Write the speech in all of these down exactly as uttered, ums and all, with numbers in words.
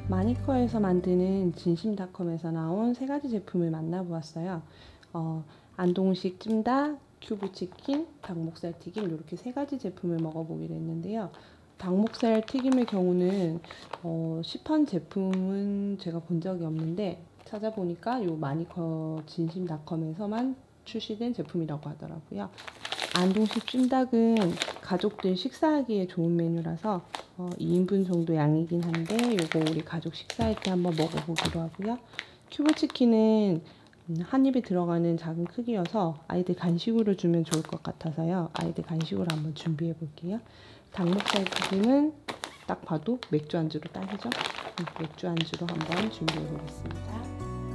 마니커에서 만드는 진심닷컴에서 나온 세 가지 제품을 만나보았어요. 어, 안동식 찜닭, 큐브치킨, 닭목살 튀김 이렇게 세 가지 제품을 먹어보기로 했는데요. 닭목살 튀김의 경우는 어, 시판 제품은 제가 본 적이 없는데 찾아보니까 요 마니커 진심닷컴에서만 출시된 제품이라고 하더라고요. 안동식 찜닭은 가족들 식사하기에 좋은 메뉴라서 어, 이 인분 정도 양이긴 한데 요거 우리 가족 식사할 때 한번 먹어보기로 하고요. 큐브치킨은 한 입에 들어가는 작은 크기여서 아이들 간식으로 주면 좋을 것 같아서요. 아이들 간식으로 한번 준비해 볼게요. 닭목살 튀김은 딱 봐도 맥주 안주로 딱이죠. 맥주 안주로 한번 준비해 보겠습니다.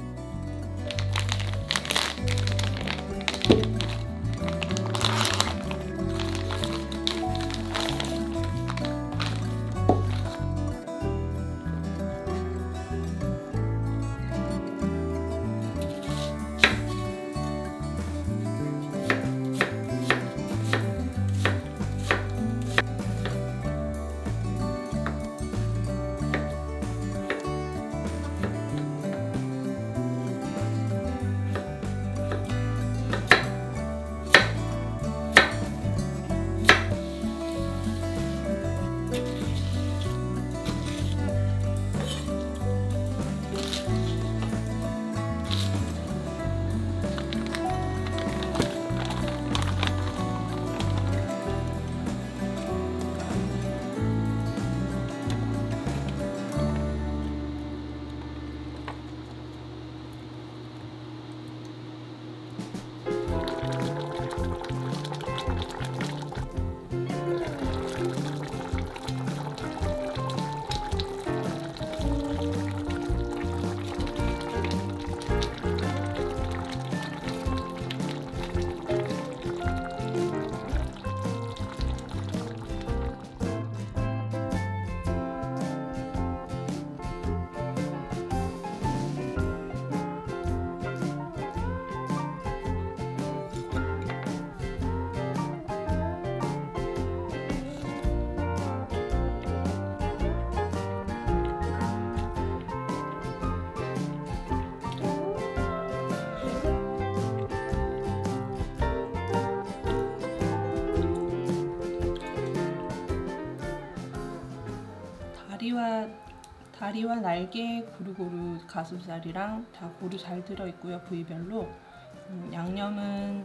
다리와 다리와 날개 고루고루 가슴살이랑 다 고루 잘 들어있고요. 부위별로. 음, 양념은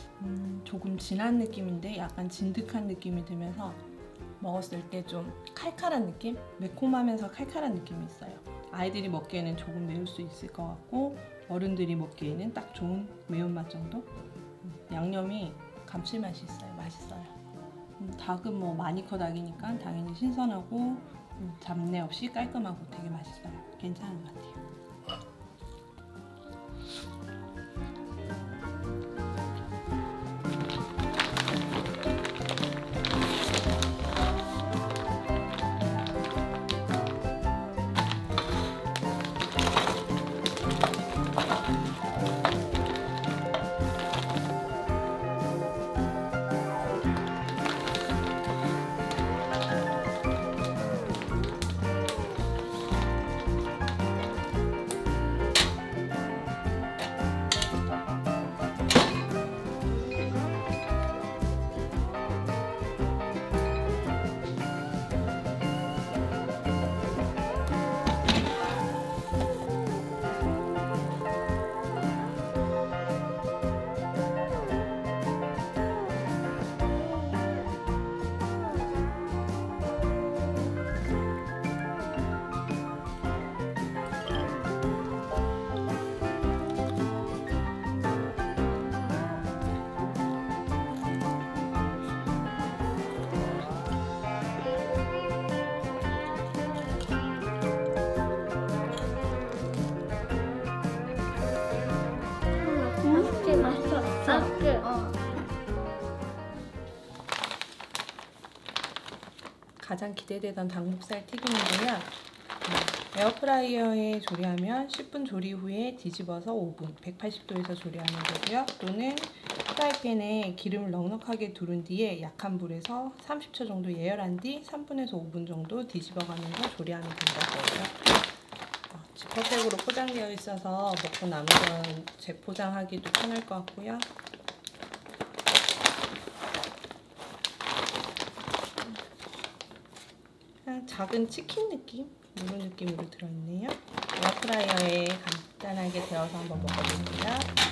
음, 조금 진한 느낌인데 약간 진득한 느낌이 들면서 먹었을 때 좀 칼칼한 느낌? 매콤하면서 칼칼한 느낌이 있어요. 아이들이 먹기에는 조금 매울 수 있을 것 같고 어른들이 먹기에는 딱 좋은 매운맛 정도? 음, 양념이 감칠맛이 있어요. 맛있어요. 음, 닭은 뭐 마니커 닭이니까 당연히 신선하고 음, 잡내 없이 깔끔하고 되게 맛있어요. 괜찮은 것 같아요. 가장 기대되던 닭목살 튀김이고요. 에어프라이어에 조리하면 십 분 조리 후에 뒤집어서 오 분, 백팔십 도에서 조리하면 되고요. 또는 프라이팬에 기름을 넉넉하게 두른 뒤에 약한 불에서 삼십 초 정도 예열한 뒤 삼 분에서 오 분 정도 뒤집어가면서 조리하면 된다고 해요. 지퍼백으로 포장되어 있어서 먹고 남으면 재포장하기도 편할 것 같고요. 그냥 작은 치킨 느낌? 이런 느낌으로 들어있네요. 에어프라이어에 간단하게 데워서 한번 먹어볼게요.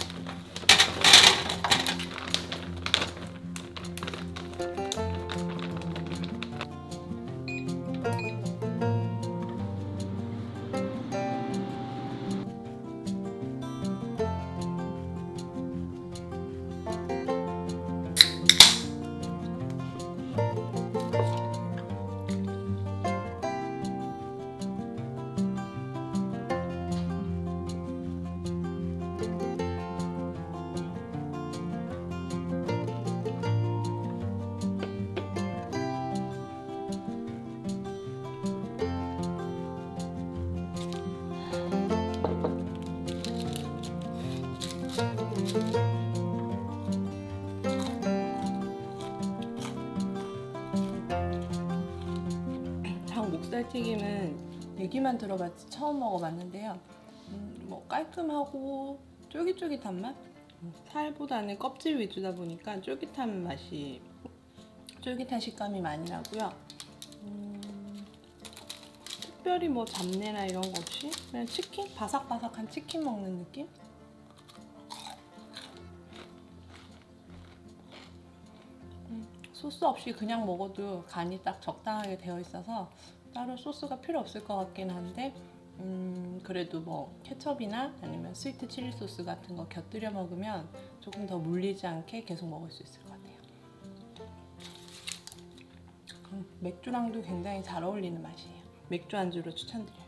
목살튀김은 얘기만 들어봤지 처음 먹어봤는데요. 음, 뭐 깔끔하고 쫄깃쫄깃한 맛? 살보다는 껍질 위주다 보니까 쫄깃한 맛이, 쫄깃한 식감이 많이 나고요. 음, 특별히 뭐 잡내나 이런 거 없이 그냥 치킨? 바삭바삭한 치킨 먹는 느낌? 음, 소스 없이 그냥 먹어도 간이 딱 적당하게 되어 있어서 따로 소스가 필요 없을 것 같긴 한데 음, 그래도 뭐 케첩이나 아니면 스위트 칠리 소스 같은 거 곁들여 먹으면 조금 더 물리지 않게 계속 먹을 수 있을 것 같아요. 음, 맥주랑도 굉장히 잘 어울리는 맛이에요. 맥주 안주로 추천드려요.